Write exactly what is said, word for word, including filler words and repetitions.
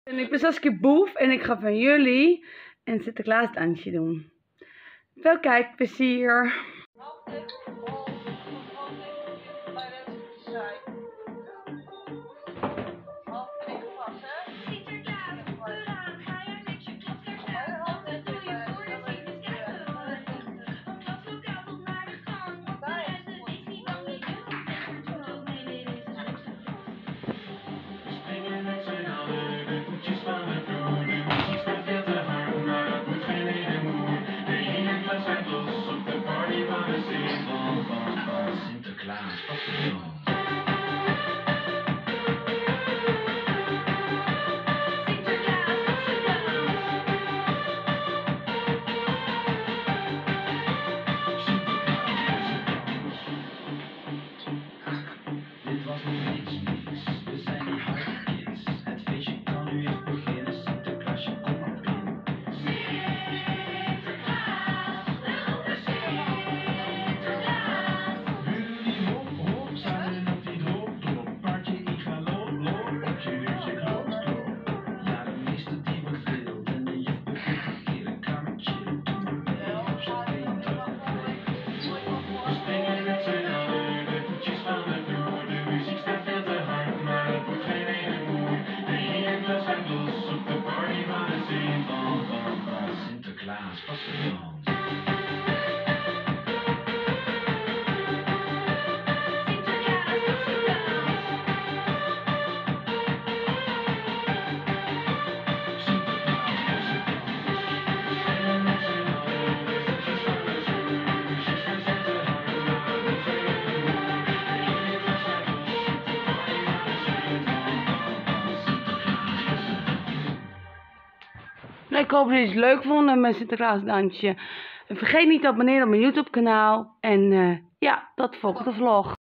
En ik ben Saskia Boef en ik ga van jullie een sinterklaas dansje doen. Veel kijkplezier! Sinterklaas, wat voor dit was nog niks niks. We zijn die harde kids. Het feestje kan nu echt beginnen. Sinterklaasje, kom maar binnen. Sinterklaas, welke Sinterklaas? Buren die hop hop, samen op die drop drop. Paardje ik ga loop loop, op je neusje klop klop. Ja, de meester die wordt wild en de juf begint te killen. Kamertje, doe maar mee, op zijn been druk op play. We springen met z'n allen, de voetjes van de vloer. De muziek staat veel te hard, maar het wordt geen ene moer. De hele klas gaat los op de party van de Sint. Van, van, van Sinterklaas, pas op dan. Nou, ik hoop dat jullie het leuk vonden met Sinterklaas dansje. En vergeet niet te abonneren op mijn YouTube kanaal. En uh, ja, tot de volgende vlog.